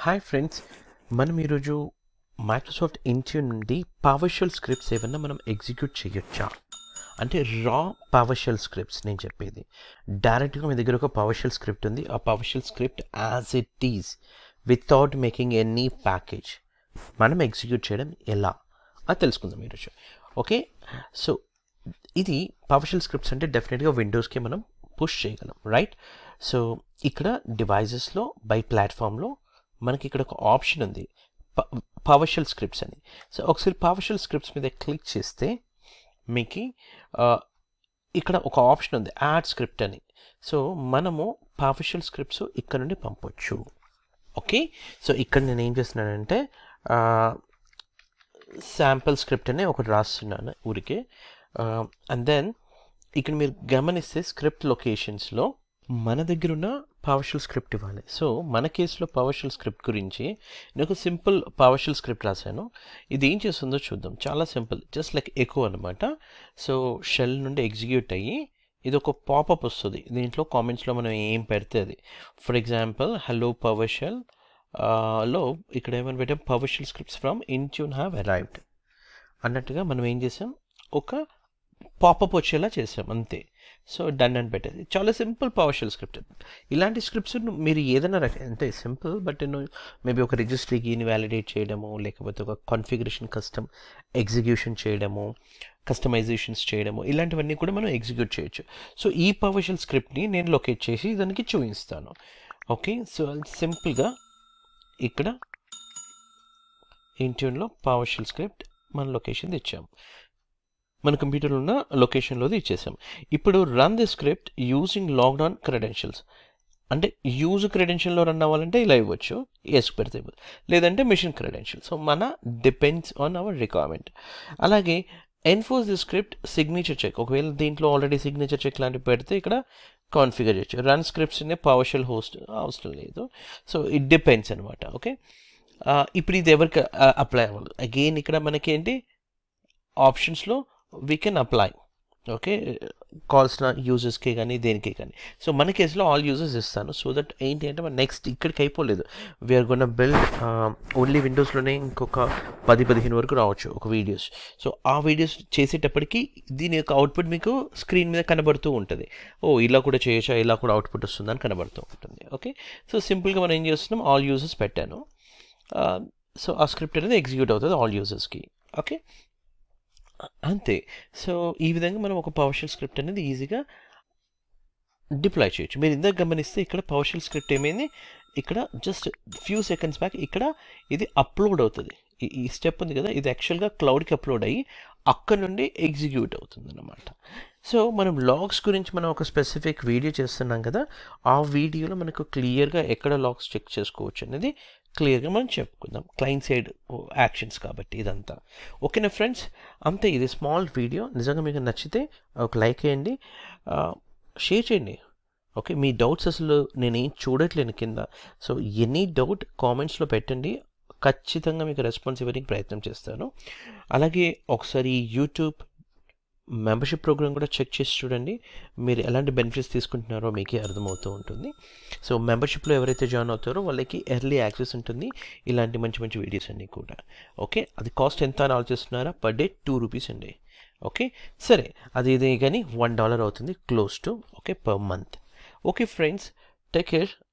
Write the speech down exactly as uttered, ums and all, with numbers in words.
Hi friends, మనం ఈరోజు Microsoft Intune నుండి పవర్షెల్ స్క్రిప్ట్స్ ఏమన్నా మనం ఎగ్జిక్యూట్ చేయొచ్చా అంటే రా పవర్షెల్ స్క్రిప్ట్స్ నేను చెప్పేది డైరెక్ట్గా మీ దగ్గర ఒక పవర్షెల్ స్క్రిప్ట్ ఉంది. ఆ PowerShell script as it is without making any package మనం ఎగ్జిక్యూట్ చేయడం ఎలా అది తెలుసుకుందాం ఈరోజు. ఓకే, సో ఇది పవర్షెల్ స్క్రిప్ట్స్ అంటే డెఫినెట్గా విండోస్కి మనం పుష్ చేయగలం, రైట్? సో ఇక్కడ డివైజెస్లో బై ప్లాట్ఫామ్లో మనకి ఇక్కడ ఒక ఆప్షన్ ఉంది పవర్షెల్ స్క్రిప్ట్స్ అని. సో ఒకసారి పవర్షెల్ స్క్రిప్ట్స్ మీద క్లిక్ చేస్తే మీకు ఇక్కడ ఒక ఆప్షన్ ఉంది యాడ్ స్క్రిప్ట్ అని. సో మనము పవర్షెల్ స్క్రిప్ట్స్ ఇక్కడ నుండి పంపొచ్చు. ఓకే, సో ఇక్కడ నేను ఏం చేస్తున్నానంటే శాంపుల్ స్క్రిప్ట్ అనే ఒకటి రాస్తున్నాను ఊరికే. అండ్ దెన్ ఇక్కడ మీరు గమనిస్తే స్క్రిప్ట్ లొకేషన్స్లో మన దగ్గర ఉన్న పవర్షెల్ స్క్రిప్ట్ ఇవ్వాలి. సో మన కేసులో పవర్షెల్ స్క్రిప్ట్ గురించి నేను ఒక సింపుల్ పవర్షెల్ స్క్రిప్ట్ రాశాను. ఇది ఏం చేస్తుందో చూద్దాం. చాలా సింపుల్, జస్ట్ లైక్ ఎకో అనమాట. సో షెల్ నుండి ఎగ్జిక్యూట్ అయ్యి ఇది ఒక పాపప్ వస్తుంది. దీంట్లో కామెంట్స్లో మనం ఏం పెడితే అది, ఫర్ ఎగ్జాంపుల్ హలో పవర్షెల్ లో ఇక్కడ ఏమైనా పెట్టాం, PowerShell scripts from Intune have arrived అన్నట్టుగా మనం ఏం చేసాం, ఒక పాపప్ వచ్చేలా చేసాం అంతే. సో డన్ అని పెట్టేది. చాలా సింపుల్ పవర్షెల్ స్క్రిప్ట్. ఇలాంటి స్క్రిప్ట్స్ మీరు ఏదైనా రక అంటే సింపుల్, బట్ నేను మేబీ ఒక రిజిస్ట్రీకి ఇన్వాలిడేట్ చేయడము, లేకపోతే ఒక కాన్ఫిగరేషన్ కస్టమ్ ఎగ్జిక్యూషన్ చేయడము, కస్టమైజేషన్స్ చేయడము, ఇలాంటివన్నీ కూడా మనం ఎగ్జిక్యూట్ చేయొచ్చు. సో ఈ పవర్షెల్ స్క్రిప్ట్ని నేను లొకేట్ చేసి దానికి చూపిస్తాను. ఓకే, సో సింపుల్గా ఇక్కడ ఇంట్యూన్లో పవర్షెల్ స్క్రిప్ట్ మన లొకేషన్ తెచ్చాము, మన కంప్యూటర్లో ఉన్న లొకేషన్లోది ఇచ్చేసాం. ఇప్పుడు run the script using logged on credentials అంటే యూజ్ క్రెడెన్షియల్లో రన్ అవ్వాలంటే ఇలా ఇవ్వచ్చు, ఎస్ పెడితే, లేదంటే మిషన్ క్రెడెన్షియల్. సో మన డిపెండ్స్ ఆన్ అవర్ రిక్వైర్మెంట్. అలాగే enforce the script signature check, ఒకవేళ దీంట్లో ఆల్రెడీ సిగ్నేచర్ చెక్ లాంటివి పెడితే ఇక్కడ కాన్ఫిగర్ చేయొచ్చు. Run scripts in PowerShell host అవసరం లేదు. సో ఇట్ డిపెండ్స్ అనమాట. ఓకే, ఇప్పుడు ఇది ఎవరికి అప్లై అవ్వాలి, అగైన్ ఇక్కడ మనకి ఏంటి ఆప్షన్స్లో వీ కెన్ అప్లై. ఓకే, కావాల్సిన యూజర్స్కి కానీ దేనికి కానీ. సో మన కేసులో ఆల్ యూజర్స్ ఇస్తాను. సో దట్ ఏంటి అంటే మన నెక్స్ట్ ఇక్కడికి అయిపోలేదు, వీఆర్ గోన్ బిల్డ్ ఓన్లీ విండోస్లోనే ఇంకొక పది పదిహేను వరకు రావచ్చు ఒక వీడియోస్. సో ఆ వీడియోస్ చేసేటప్పటికి దీని యొక్క అవుట్పుట్ మీకు స్క్రీన్ మీద కనబడుతూ ఉంటుంది. ఓ ఇలా కూడా చేయొచ్చా, ఇలా కూడా అవుట్పుట్ వస్తుందని కనబడుతూ ఉంటుంది. ఓకే, సో సింపుల్గా మనం ఏం చేస్తున్నాం, ఆల్ యూజర్స్ పెట్టాను. సో ఆ స్క్రిప్ట్ అనేది ఎగ్జిక్యూట్ అవుతుంది ఆల్ యూజర్స్కి. ఓకే, అంతే. సో ఈ విధంగా మనం ఒక పవర్షెల్ స్క్రిప్ట్ అనేది ఈజీగా డిప్లాయ్ చేయొచ్చు. మీరు ఇందాక గమనిస్తే ఇక్కడ పవర్షెల్ స్క్రిప్ట్ ఏమైంది, ఇక్కడ జస్ట్ ఫ్యూ సెకండ్స్ బ్యాక్ ఇక్కడ ఇది అప్లోడ్ అవుతుంది. ఈ స్టెప్ ఉంది కదా, ఇది యాక్చువల్గా క్లౌడ్కి అప్లోడ్ అయ్యి అక్కడ నుండి ఎగ్జిక్యూట్ అవుతుంది అన్నమాట. సో మనం లాగ్స్ గురించి మనం ఒక స్పెసిఫిక్ వీడియో చేస్తున్నాం కదా, ఆ వీడియోలో మనకు క్లియర్గా ఎక్కడ లాగ్స్ చెక్ చేసుకోవచ్చు అనేది క్లియర్గా మనం చెప్పుకుందాం, క్లయింట్ సైడ్ యాక్షన్స్ కాబట్టి ఇదంతా. ఓకేనా ఫ్రెండ్స్, అంతే. ఇది స్మాల్ వీడియో. నిజంగా మీకు నచ్చితే ఒక లైక్ వేయండి, షేర్ చేయండి. ఓకే, మీ డౌట్స్ అసలు నేనేం చూడట్లేను కింద. సో ఎనీ డౌట్ కామెంట్స్లో పెట్టండి, ఖచ్చితంగా మీకు రెస్పాన్స్ ఇవ్వడానికి ప్రయత్నం చేస్తాను. అలాగే ఒకసారి యూట్యూబ్ మెంబర్షిప్ ప్రోగ్రామ్ కూడా చెక్ చేసి చూడండి, మీరు ఎలాంటి బెనిఫిట్స్ తీసుకుంటున్నారో మీకే అర్థమవుతూ ఉంటుంది. సో మెంబర్షిప్లో ఎవరైతే జాయిన్ అవుతారో వాళ్ళకి ఎర్లీ యాక్సెస్ ఉంటుంది ఇలాంటి మంచి మంచి వీడియోస్ అన్నీ కూడా. ఓకే, అది కాస్ట్ ఎంత అని ఆలోచిస్తున్నారా? పర్ డే టూ రూపీస్ అండి. ఓకే, సరే, అది ఇది కానీ వన్ డాలర్ అవుతుంది close to. Okay, per month. Okay friends, take care.